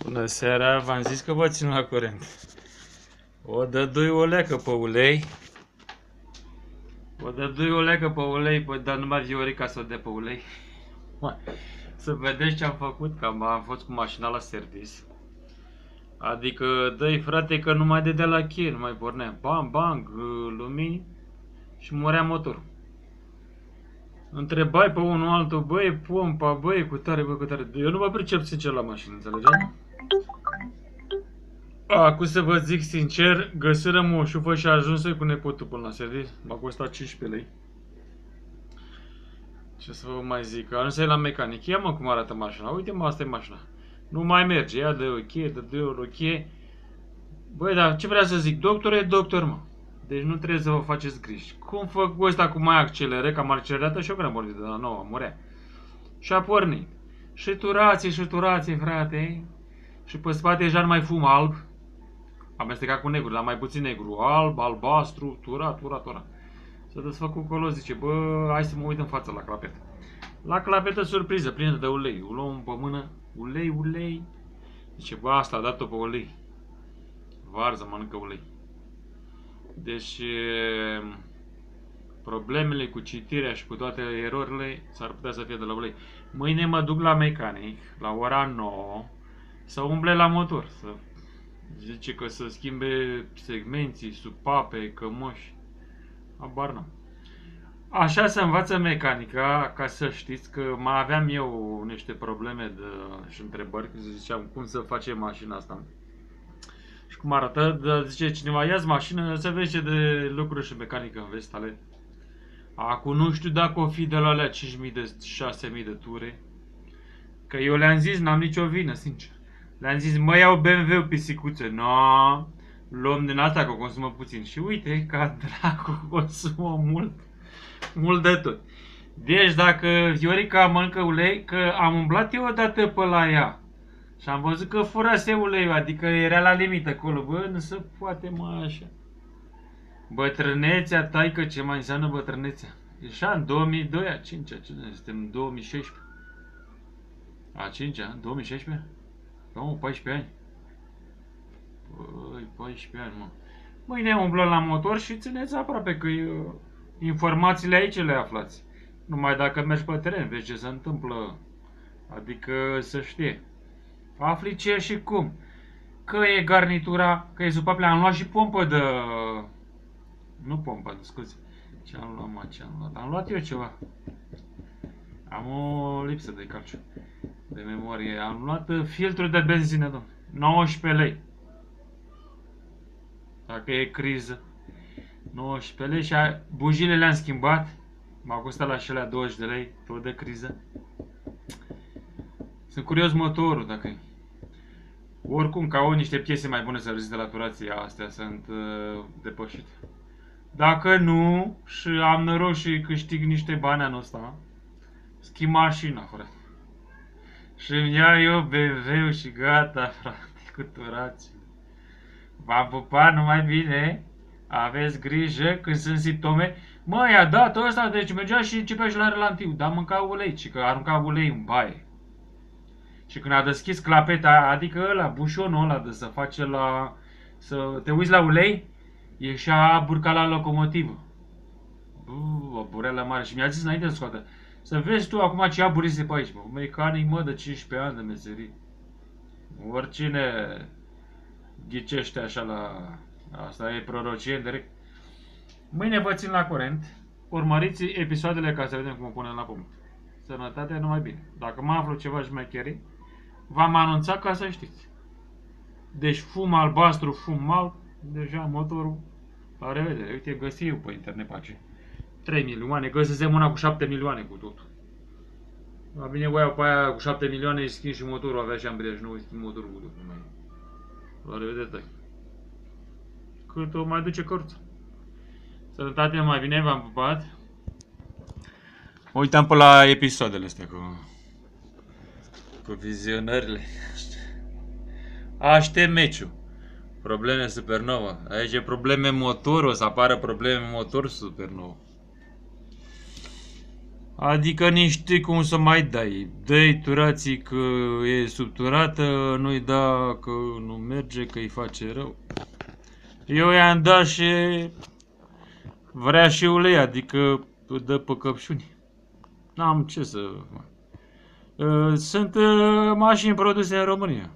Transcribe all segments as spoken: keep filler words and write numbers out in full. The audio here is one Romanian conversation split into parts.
Bună seara, v-am zis că vă țin la curent. O dădui o leacă pe ulei. O dădui o leacă pe ulei, păi, dar nu mai Viorica să o dea pe ulei. Să vedeți ce am făcut, că am fost cu mașina la servis. Adică, dă-i frate că nu mai dădea la cheie, nu mai pornea. Bam, bang, lumini și murea motorul. Întrebai pe unul altul, băi, pompa, băi, cu tare, băi, cu tare. Eu nu mă pricep sincer la mașină, înțelegeți? Acum să vă zic sincer, găsirăm o șufă și a ajuns cu nepotul până la serviciu. M-a costat cincisprezece lei. Ce să vă mai zic, a ajuns la mecanic. Ia mă cum arată mașina, uite mă, asta e mașina. Nu mai merge, ia de o cheie, de două ori o cheie. Băi, dar ce vrea să zic, doctor e doctor, mă. Deci nu trebuie să vă faceți griji. Cum fac ăsta cu mai accelere, că am accelerat și eu când am pornit de la nouă, murea. Și a pornit. Și turație, și turație, frate. Și pe spate deja nu mai fum alb. Amestecat cu negru, dar mai puțin negru. Alb, albastru, tura, tura, tura. S-a desfăcut colo, zice, bă, hai să mă uit în față la clapetă. La clapetă, surpriză, plină de ulei. O luăm pe mână, ulei, ulei. Zice, bă, asta a dat-o pe ulei. Varză mănâncă ulei. Deci, problemele cu citirea și cu toate erorile s-ar putea să fie de la ulei. Mâine mă duc la mecanic, la ora nouă, să umble la motor. Să zice că să schimbe segmenții, supape, cămăși. Abar n-am. Așa se învață mecanica, ca să știți că mai aveam eu niște probleme de, și întrebări, că ziceam cum să facem mașina asta. Și cum arată, de, zice cineva, ia-ți mașină, să vezi ce de lucruri și mecanică înveți tale. Acum nu știu dacă o fi de la alea cinci mii de șase mii de ture. Că eu le-am zis, n-am nicio vină, sincer. Le-am zis, mă iau B M W pisicuță. No, luăm din asta că o consumă puțin. Și uite, ca dracu consumă mult. Mult de tot. Deci dacă Viorica mănâncă ulei, că am umblat eu odată pe la ea. Și am văzut că furase uleiul, adică era la limită acolo. Bă, nu se poate mai așa. Bătrânețea, taică, ce mai înseamnă bătrânețea? E așa, în două mii doi, a cincea, ce suntem în două mii șaisprezece. A cincea, în două mii șaisprezece? Nu, paisprezece ani. Păi, paisprezece ani, mă. Mâine umblăm la motor și țineți aproape că eu, informațiile aici le aflați. Numai dacă mergi pe teren, vezi ce se întâmplă. Adică să știe. Afli ce și cum. Că e garnitura, că e supaple. Am luat și pompă de... Nu pompă, scuze. Ce am luat, mă, ce am luat? Am luat eu ceva. Am o lipsă de calciu. De memorie. Am luat filtrul de benzină, domnule. nouăsprezece lei. Dacă e criză. nouăsprezece lei și a, bujile le-am schimbat. M-a costat la acelea douăzeci de lei. Tot de criză. Sunt curios motorul, dacă e. Oricum, ca au niște piese mai bune să reziste la turație, astea sunt uh, depășite. Dacă nu, și am noroc și câștig niște bani anul ăsta, schimb mașina, frate. Și îmi iau eu B M W și gata, frate, cu turație. V-am pupat, numai bine. Aveți grijă când sunt simptome. Mă, i-a dat ăsta, deci mergea și începea și la relantiu. Dar mânca ulei, ci că arunca ulei în baie. Și când a deschis clapeta, adică ăla, bușonul ăla de să face la... Să te uiți la ulei, ieșea burca la locomotivă. Buu, o bureală mare. Și mi-a zis înainte să scoată. Să vezi tu acum ce aburise pe aici, mă. Mecanic, mă, de cincisprezece ani de meserie. Oricine ghicește așa la... Asta e prorocie direct. Mâine vă țin la curent. Urmăriți episoadele ca să vedem cum o punem la punct. Sănătate, numai bine. Dacă mă aflu ceva șmecherii, v-am anunțat ca să știți. Deci fum albastru, fum alb, deja motorul, la revedere. Uite, găsi eu pe internet pace. trei milioane, găsisem una cu șapte milioane cu totul. La bine voiau pe aia cu șapte milioane, îi schimb și motorul, avea și ambraj, nu îi schimb motorul cu totul. La revedere, tăi. Cât o mai duce căruța. Sănătate, mai bine, v-am pupat. Mă uitam pe la episoadele astea cu, cu vizionările. Aștept meciul. Probleme Supernova. Aici e probleme motor, o să apară probleme motor Supernova. Adică nici știi cum să mai dai. Dă-i turații că e subturată, nu-i da că nu merge, că îi face rău. Eu i-am dat și vrea și ulei, adică dă pe căpșuni. N-am ce să... Sunt mașini produse în România.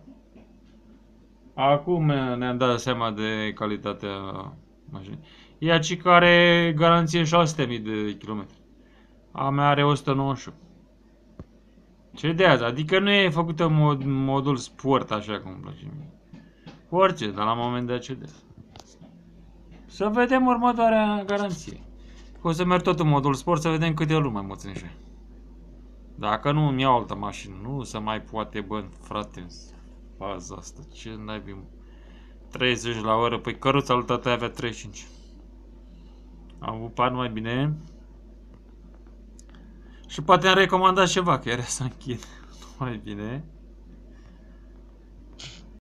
Acum ne-am dat seama de calitatea mașinii. E aici care are garanție șase sute de mii de kilometri. A mea are o sută nouăzeci și opt. Ce de azi? Adică nu e făcută mod, modul sport așa cum îmi place mie. Orice, dar la moment de aceea. Să vedem următoarea garanție. O să merg tot în modul sport să vedem câte luni mai mățânește. Dacă nu îmi iau altă mașină, nu se mai poate, bă, frate, faza asta. Ce naibii, treizeci la oră, păi căruța lui tata avea treizeci și cinci. Am avut par mai bine. Și poate am recomandat ceva, că era să închid. Mai bine.